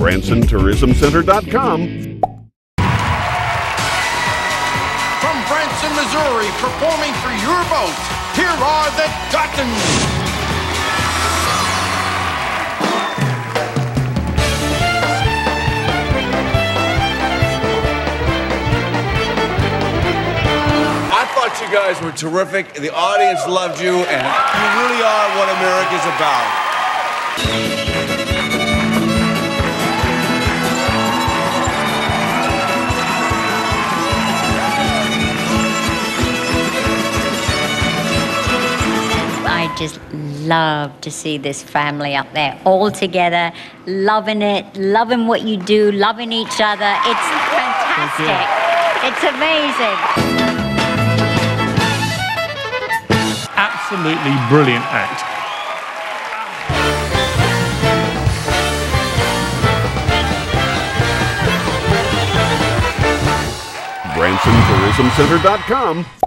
BransonTourismCenter.com. From Branson, Missouri, performing for your vote, here are the Duttons. I thought you guys were terrific. The audience loved you, and you really are what America's about. I just love to see this family up there all together, loving it, loving what you do, loving each other. It's fantastic. It's amazing. Absolutely brilliant act. BransonTourismCenter.com.